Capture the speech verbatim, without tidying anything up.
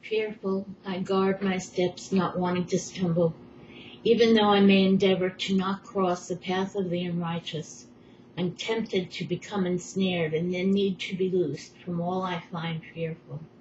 Fearful, I guard my steps, not wanting to stumble, even though I may endeavor to not cross the path of the unrighteous. I'm tempted to become ensnared and then need to be loosed from all I find fearful.